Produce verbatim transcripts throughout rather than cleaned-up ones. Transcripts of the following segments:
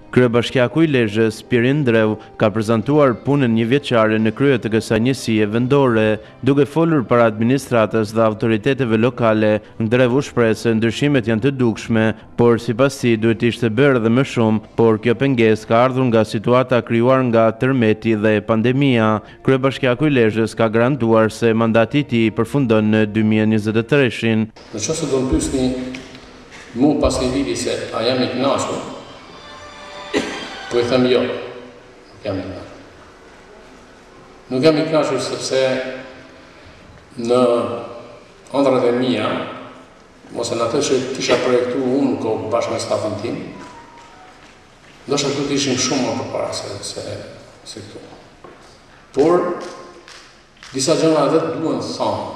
Kryebashkiaku i Lezhës, Pirin Ndreu, ka prezantuar punën një vjeçare në krye të kësaj njësie vendore, duke folur para administratës dhe autoriteteve lokale. Ndreu u shpreh se ndryshimet janë të dukshme, por sipas tij duhet ishte bërë edhe më shumë, por kjo pengesë ka ardhur nga situata krijuar nga tërmeti dhe pandemia. Kryebashkiaku i Lezhës ka garantuar se mandati i tij përfundon në dy mijë e njëzet e tre-shin. Nëse do të pyesni mua pas një viti se a jam i kënaqur, po i them jo, nuk jam i kënaqur. Nuk jam i kënaqur sepse në ëndrat e mia, ose në atë që kisha projektu unë kohë bashkë me stafin tim, ndoshta do të ishim shumë më përpara se se se këtu. Por disa gjëra vetë duhen thonë.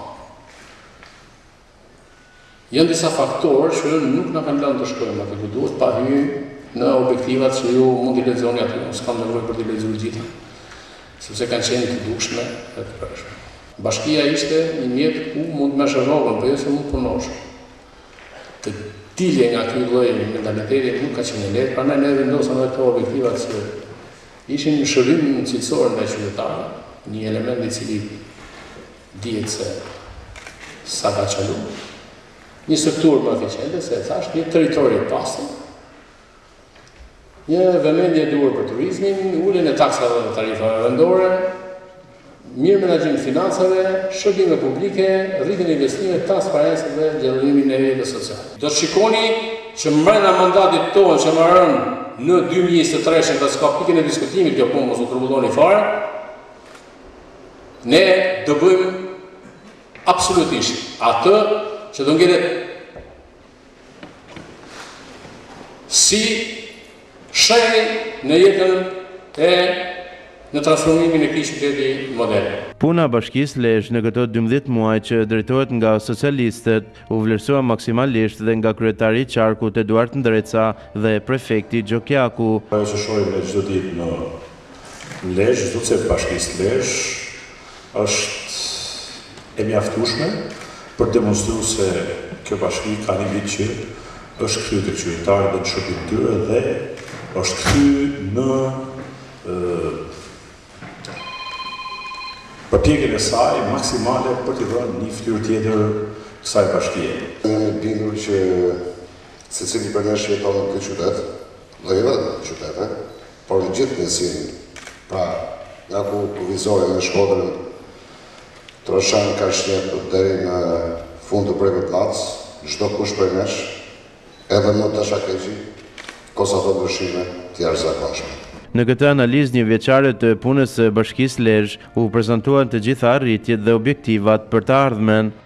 Janë disa faktorë që nuk na kanë lënë të shkojmë aty ku duhet, pa hyrë në objektivat që ju mund t'i lexoni aty, unë s'kam nevojë për t'i lexuar gjitha, sepse kanë qenë të dukshme dhe të përshme. Bashkia ishte një mjet ku mund të merresh rrogën, por jo se mund punosh. Të dilje nga ky lloj mentaliteti nuk ka qenë lehtë, prandaj ne vendosëm ato objektivat që ishin një shërim cilësor ndaj qytetarëve, një element i cili dihet se sa ka çalu. Një strukturë më eficiente, se thash, një territor i pastër, një vëmendje duhur për turizmin, uljen e taksave dhe tarifave vendore, mirë menaxhim financave, shërbime publike, rritjen e investimeve, transparencën dhe gjallërimin e jetës sociale. Do të shikoni që brenda mandatit tonë që më rënë në dy mijë e njëzet e tre-shin, dhe s'ka pikën e diskutimit, kjo punë mos u turbulloni fare, ne do bëjmë absolutisht atë që do ngjelet si shëri në jetën e në transformimin e këtij qyteti model. Puna e Bashkisë Lezhë në këto dymbëdhjetë muaj që drejtohet nga socialistët u vlerësua maksimalisht dhe nga kryetari i qarkut Eduard Ndreca dhe prefekti Gjokjaku. Ajo që shohim ne çdo ditë në Lezhë, çdo se Bashkisë Lezhë është e mjaftueshme për demonstruar se kjo bashki ka një vit që është kthyer tek qytetarët dhe në shërbim tyre dhe është kthyer në përpjekjen e saj maksimale për t'i dhënë një fytyrë tjetër kësaj bashkie. Ne jemi bindur që secili për ne jeton në këtë qytet, dhe jo vetëm në qytete, por në gjithë njësinë. Pra, nga ku kuvizore në Shkodrën, Troshan ka shtet deri në fund të Brekut Nac, çdo kush për nesh, edhe më të shakeqi, kosa të ndryshime të jashtëzakonshme. Në këtë analizë një vjeçare të punës së Bashkisë Lezhë u prezantuan të gjitha arritjet dhe objektivat për të ardhmen.